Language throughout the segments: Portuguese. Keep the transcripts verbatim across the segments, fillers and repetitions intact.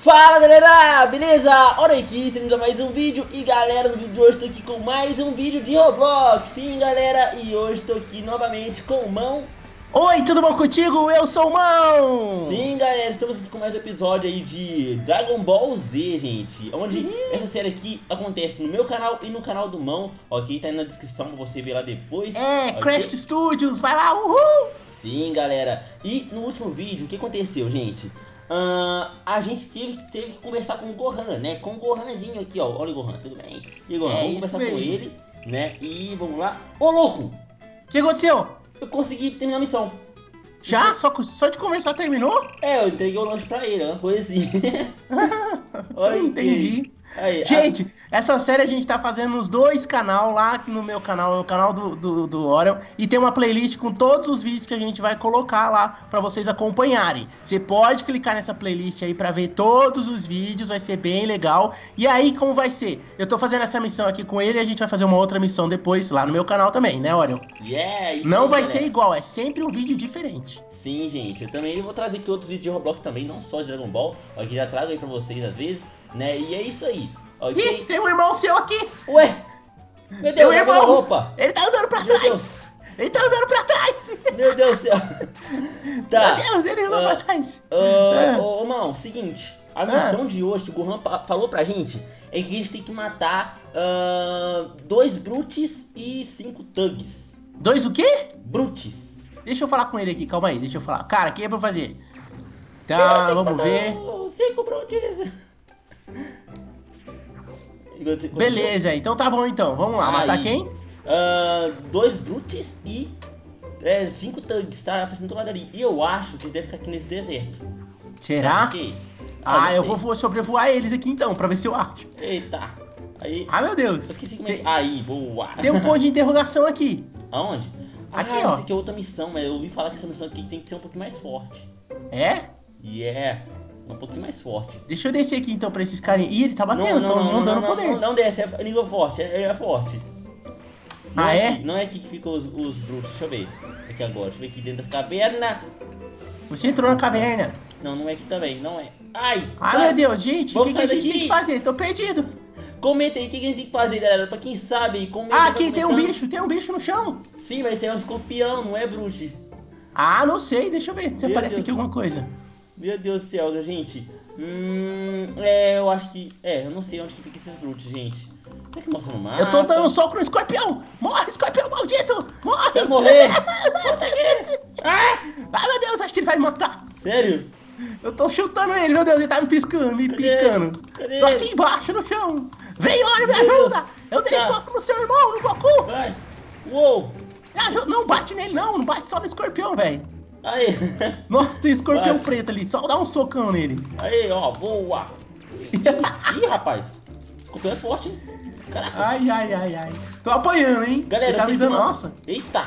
Fala galera, beleza? Olha aqui, sendo a mais um vídeo. E galera, no vídeo de hoje estou aqui com mais um vídeo de Roblox. Sim galera, e hoje estou aqui novamente com o Mão. Oi, tudo bom contigo? Eu sou o Mão! Sim galera, estamos aqui com mais um episódio aí de Dragon Ball Z, gente. Onde uhum. essa série aqui acontece no meu canal e no canal do Mão. Ok, tá aí na descrição pra você ver lá depois. É, okay? Craft Studios, vai lá, uhul! Sim galera, e no último vídeo, o que aconteceu, gente? Uh, a gente teve, teve que conversar com o Gohan, né? Com o Gohanzinho aqui, ó. Olha o Gohan, tudo bem? E Gohan, é vamos conversar mesmo. com ele, né? E vamos lá. Ô, louco! O que aconteceu? Eu consegui terminar a missão. Já? Só, só de conversar terminou? É, eu entreguei o lanche pra ele, uma coisa assim. Olha, entendi. Aí, gente, a... essa série a gente tá fazendo nos dois canal lá no meu canal, no canal do, do, do Orion. E tem uma playlist com todos os vídeos que a gente vai colocar lá pra vocês acompanharem. Você pode clicar nessa playlist aí pra ver todos os vídeos, vai ser bem legal. E aí, como vai ser? Eu tô fazendo essa missão aqui com ele e a gente vai fazer uma outra missão depois lá no meu canal também, né, Orion? Yeah, isso Não aí, vai galera. ser igual, é sempre um vídeo diferente. Sim, gente, eu também vou trazer aqui outros vídeos de Roblox também, não só de Dragon Ball. Aqui já trago aí pra vocês às vezes, né? E é isso aí. Okay. Ih, tem um irmão seu aqui! Ué! Meu Deus, meu irmão! Roupa. Ele tá andando pra meu trás! Deus. Ele tá andando pra trás! Meu Deus do céu! Tá. Meu Deus, ele andou uh, pra trás! Ô, uh, uh, uh, irmão, seguinte, a missão uh. de hoje que o Gohan falou pra gente é que a gente tem que matar uh, dois Brutes e cinco Thugs. Dois o quê? Brutes. Deixa eu falar com ele aqui, calma aí, deixa eu falar. Cara, o que é pra eu fazer? Tá, vamos ver. Cinco Brutes. Beleza, então tá bom então. Vamos lá, aí, matar quem? Uh, dois Brutes e é, cinco Thugs, tá? Aparecendo do lado ali. E eu acho que eles devem ficar aqui nesse deserto. Será? Ah, ah eu sei. vou sobrevoar eles aqui então, pra ver se eu acho. Eita. Aí. Ah, meu Deus. Eu esqueci como é que... Aí, boa. Tem um ponto de interrogação aqui. Aonde? Aqui, ah, ó. Essa aqui é outra missão, mas eu ouvi falar que essa missão aqui tem que ser um pouquinho mais forte. É? Yeah. Um pouquinho mais forte. Deixa eu descer aqui então pra esses caras. Ih, ele tá batendo, não, não, não, não, não dando não, poder. Não, não desce, é nível forte, é, é forte. Não ah, é? é? Aqui, não é aqui que ficam os, os brutos, deixa eu ver. Aqui agora, deixa eu ver aqui dentro das cavernas. Você entrou na caverna. Não, não é aqui também, não é. Ai! Ah, sai. meu Deus, gente, o que, que a gente daqui. tem que fazer? Tô perdido. Comenta aí o que, que a gente tem que fazer, galera. Pra quem sabe, comenta. Ah, aqui tem um bicho, tem um bicho no chão. Sim, mas esse é um escorpião, não é brute. Ah, não sei, deixa eu ver se meu aparece Deus. aqui alguma coisa. Meu Deus do céu, gente. Hum, é, eu acho que... É, eu não sei onde que fica esses brutes, gente. Será que mostra no mapa? Eu tô dando soco no escorpião! Morre, escorpião maldito! Morre! Vai morrer! Volta aqui! Ah! Ai, meu Deus, acho que ele vai me matar! Sério? Eu tô chutando ele, meu Deus, ele tá me piscando, me Cadê? picando. Cadê? Tô aqui embaixo no chão! Vem, olha, me ajuda! Deus. Eu dei tá. soco no seu irmão, no Goku! Vai! Uou! Me ajuda. Não bate nele não, não bate só no escorpião, velho! Aí! Nossa, tem escorpião Vai. preto ali, só dá um socão nele. Aí, ó, boa! Ih, ih, rapaz! O escorpião é forte, hein? Caraca! Ai, ai, ai, ai. Tô apanhando, hein? Galera, ele tá me dando, uma... nossa! Eita!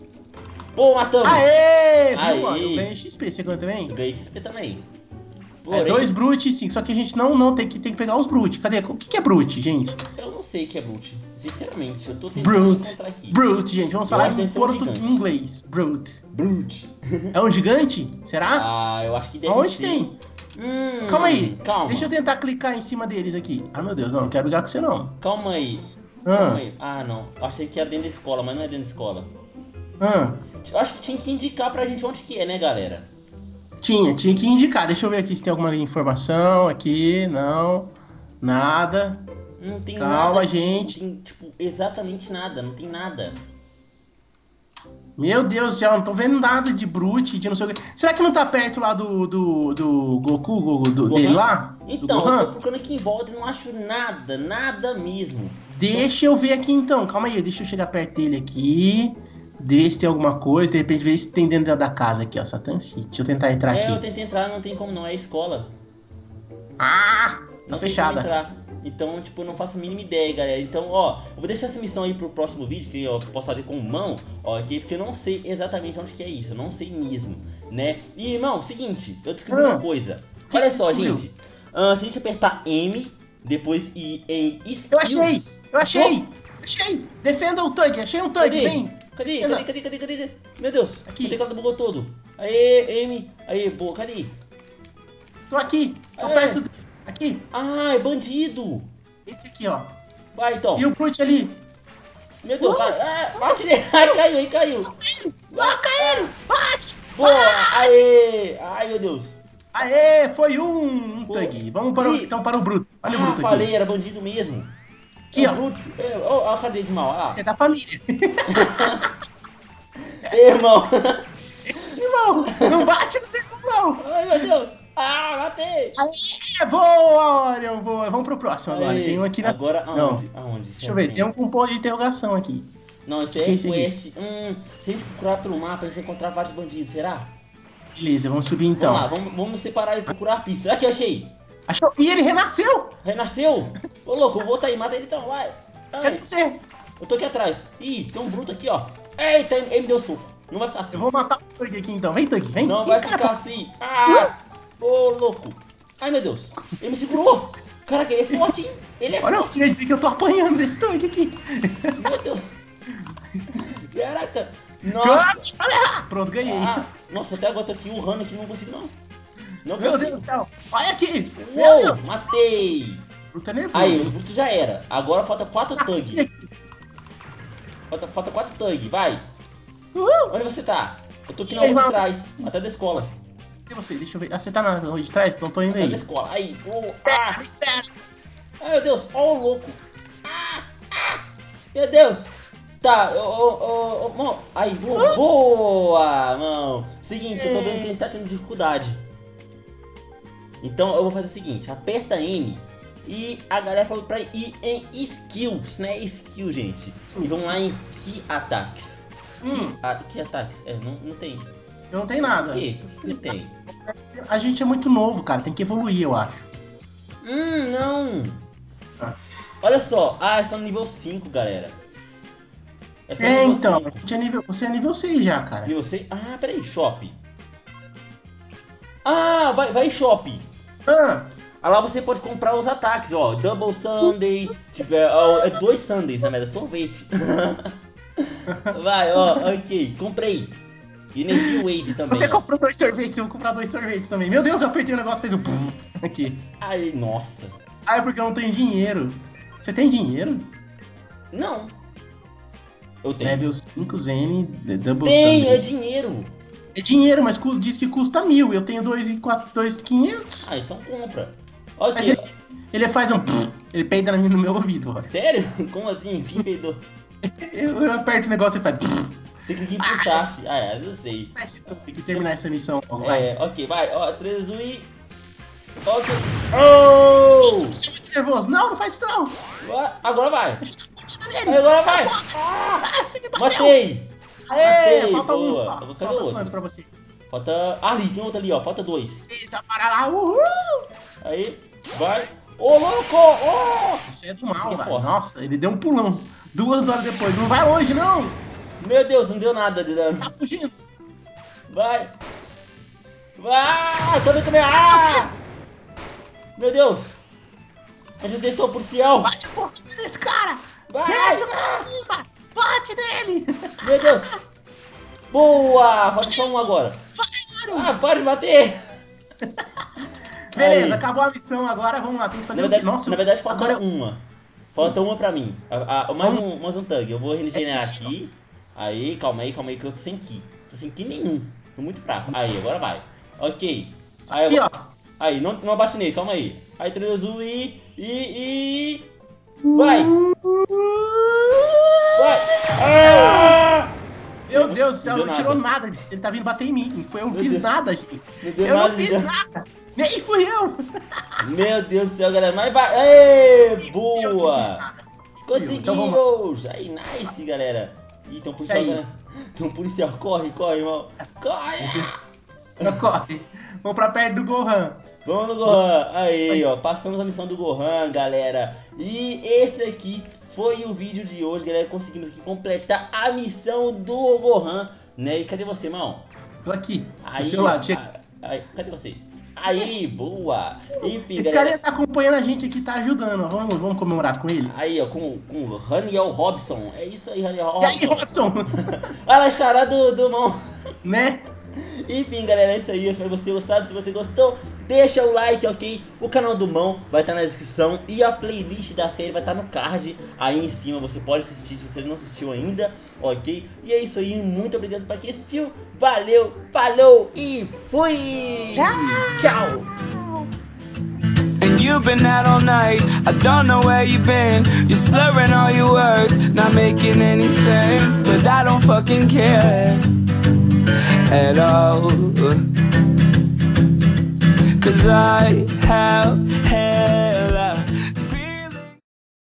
Pô, matamos! Aê! Viu, Aê. mano? Eu ganhei X P, você ganhou também? Eu ganhei X P também. Porém... É dois Brute sim, só que a gente não, não tem, que, tem que pegar os Brute. Cadê? O que, que é Brute, gente? Eu não sei o que é Brute. Sinceramente, eu tô tentando Brute. encontrar aqui. Brute, gente, vamos eu falar em um português, em inglês. Brute. Brute. É um gigante? Será? Ah, eu acho que deve Aonde ser. tem? Hum, calma aí. Calma. Deixa eu tentar clicar em cima deles aqui. Ah, meu Deus, não, não quero brigar com você, não. Calma aí. Ah. Calma aí. Ah, não. Eu achei que era dentro da escola, mas não é dentro da escola. Ah. Eu acho que tinha que indicar pra gente onde que é, né, galera? Tinha, tinha que indicar. Deixa eu ver aqui se tem alguma informação aqui. Não. Nada. Não tem Calma, nada. Calma, gente. Não tem, tipo, exatamente nada. Não tem nada. Meu Deus do céu, não tô vendo nada de Brute, de não sei o que. Será que não tá perto lá do, do, do Goku, do, dele lá? Então, eu tô procurando aqui em volta e não acho nada, nada mesmo. Deixa eu ver aqui então, calma aí, deixa eu chegar perto dele aqui. Ver se tem alguma coisa, de repente ver se tem dentro da casa aqui, ó, Satan City. Deixa eu tentar entrar é, aqui. É, eu tentei entrar, não tem como não, é escola. Ah, tá não fechada. Tem como entrar. Então, tipo, eu não faço a mínima ideia, galera. Então, ó, eu vou deixar essa missão aí pro próximo vídeo, que eu posso fazer com mão, ó, ok? Porque eu não sei exatamente onde que é isso, eu não sei mesmo, né? E, irmão, seguinte, eu descobri ah, uma coisa. Olha só, descobriu? gente. Uh, se a gente apertar M, depois ir em skills... Eu achei, eu achei, oh. achei. Defenda o Thug, achei um Thug, vem. Cadê? Cadê? Cadê? Cadê? Cadê? Cadê? Meu Deus, aqui. O teclado bugou todo. Aê, M. Aê, pô, cadê? Tô aqui, tô Aê. perto dele. Aqui. Ah, é bandido. Esse aqui, ó. Vai, então. E o Brute ali. Meu Deus, Uh! vai. Ah, bate nele. Ai, caiu, aí caiu. Soca ele! Bate! Boa, Bate! aê. Ai, meu Deus. Aê, foi um, um Pô. Thug. Vamos para o, Ih. então para o Bruto. Olha o Ah, Bruto falei, aqui. era bandido mesmo. Aqui, É ó. o Bruto. É, ó, ó a cadeia de mal, olha lá. Você é da família. Ei, irmão. Irmão, não bate no seu irmão, não. Ai, meu Deus. Ah, matei. Aê, boa, Orion, boa. Vamos pro próximo agora. Aê. Tem um aqui na... Agora, Não. aonde? Aonde? Deixa eu ver, tem um com ponto de interrogação aqui. Não, esse Que que é é esse aqui? quest. Hum, se a gente procurar pelo mapa, a gente vai encontrar vários bandidos, será? Beleza, vamos subir então. Vamos lá, vamos, vamos separar e procurar pistas. Aqui, achei. Achou? E ele renasceu! Renasceu. Ô, louco, eu vou tá aí, mata ele então, vai. Ai, Cadê você? eu tô aqui atrás. Ih, tem um bruto aqui, ó. Eita, ele me deu soco. Não vai ficar assim. Eu vou matar o Thug aqui então. Vem, Thug, vem. Não vem, vai cara. ficar assim. Ah! Ô, louco. Ai, meu Deus. Ele me segurou. Caraca, ele é forte, hein? Ele é Olha, eu forte. queria dizer que eu tô apanhando desse Thug aqui. Meu Deus. Caraca. Nossa. Olha! Pronto, ganhei. Ah, nossa, até agora eu tô aqui urrando aqui, não consigo não. Não Meu consigo. Deus do céu. Olha aqui. Meu Uou, Deus. matei. Bruto é nervoso. Aí, os brutos já era. Agora falta quatro thug. Falta, falta quatro thug, vai. Uhul. Onde você tá? Eu tô aqui E na aí, rua de irmão? trás, até da escola. Cadê você? Deixa eu ver. Ah, você tá na rua de trás? Então tô indo Até aí. da escola. Aí, oh, Espera, ah. espera. Ai, meu Deus, ó o louco. Ah, ah. Meu Deus. Tá, ô, ô, ô, ô, mão. Aí, boa, boa, mão. Seguinte, eu tô vendo que a gente tá tendo dificuldade. Então eu vou fazer o seguinte, aperta M e a galera falou pra ir em skills, né? Skill, gente. E vamos lá em Key Attacks. Hum, Ah, Key Attacks, é, não, não tem. eu não tenho nada. Por quê? Por que não tem? A gente é muito novo, cara. Tem que evoluir, eu acho. Hum, não. Ah. Olha só, ah, é só no nível cinco, galera. É só É, nível então. cinco. A gente é nível, você é nível seis já, cara. Nível seis? Ah, peraí, shop. Ah, vai, vai em shop. Ah, Ah, lá você pode comprar os ataques, ó. Double Sunday. Tipo, é, ó, é dois Sundays, né? É sorvete. Vai, ó, ok. Comprei. E Energia Wave também. você ó. comprou dois sorvetes, eu vou comprar dois sorvetes também. Meu Deus, eu apertei o negócio e fez um pum aqui. Ai, nossa. Ah, é porque eu não tenho dinheiro. Você tem dinheiro? Não. Eu tenho. Level cinco Zen, The Double Tem, é Sunday. dinheiro. É dinheiro, mas cu- diz que custa mil. Eu tenho dois e quatro, dois quinhentos. Ah, então compra. Mas Ok. ele, ele faz um pum, ele peida na minha- no meu ouvido, ó. Sério? Como assim? Quem peidou? Eu, eu aperto o negócio e faz pum. Você clica em pulsaste. Ah, é, eu sei. Esse- Tem que terminar essa missão logo, vai. É, ok, vai. Ó, três e... Ok. Oh! Você é muito nervoso. Não, não faz isso não. Vai, agora vai. Nele. Agora vai. Ah, Ah, você me bateu. matei. Aê, Matei, falta um boa. só. Cadê Falta o outro? quantos pra você? Falta... Ah, ali, tem outro ali, ó. Falta dois. Eita, para lá, uhul! Aí, vai. Ô, louco! Ô! Você é do Esse mal, é velho. forte. Nossa, ele deu um pulão. Duas horas depois. Não vai longe, não. Meu Deus, não deu nada de dano. Tá fugindo. Vai. Vai. Também, também. Ah! Meu Deus. A gente tentou policial. Bate a ponta desse cara. Vai. Desce o cara cima. Bate nele. Meu Deus. Boa. Falta só um agora. Vai, Mario. Ah, para de bater. Beleza, Aí. acabou a missão agora. Vamos lá, tem que fazer Na o verdade, quê? Nossa, na verdade falta agora... uma. Falta uma pra mim. A- a- mais, um, mais um tag. Eu vou regenerar aqui. Aí, calma aí, calma aí, que eu tô sem ki. Tô sem ki nenhum. Tô muito fraco. Aí, agora vai. Ok. Aí, eu Aqui, vou... ó. aí não, não abate nele, calma aí. Aí, três azul e... E... e... Vai! Vai! Ah! Meu Deus do céu, Não deu não tirou nada. nada. Ele tá vindo bater em mim. Foi, eu não Meu fiz Deus. nada, gente. Não deu Eu nada não de fiz dano. nada. Nem fui eu. Meu Deus do céu, galera. Mas vai! Ê, Eu não fiz boa! nada. Fui eu. Então vamos lá. Conseguimos! Aí, nice, galera. Ih, tem um policial, Isso aí. galera. Tem um policial. Corre, corre, irmão. Corre! Não corre. Vamos pra perto do Gohan. Vamos no Gohan. Aí, ó. Passamos a missão do Gohan, galera. E esse aqui foi o vídeo de hoje, galera. Conseguimos aqui completar a missão do Gohan, né? E cadê você, irmão? Tô aqui. Aí, do seu lado, chega. a- aí, cadê você? Aí, boa! Enfim, Esse galera. cara tá acompanhando a gente aqui, tá ajudando. ó. Vamos, vamos comemorar com ele. Aí, ó, com, com o Raniel Robson. É isso aí, Raniel E aí, Robson. Robson? Olha a charada do, do mão. Né? Enfim, galera, é isso aí. Eu espero que você tenha gostado. Se você gostou, deixa o like, ok? O canal do Mão vai estar na descrição e a playlist da série vai estar no card aí em cima. Você pode assistir se você não assistiu ainda, ok? E é isso aí. Muito obrigado para quem assistiu. Valeu, falou e fui! Tchau! Tchau! And you've been out all night, I don't know where you've been. You're slurring all your words, not making any sense. But I don't fucking care at all, 'cause I have had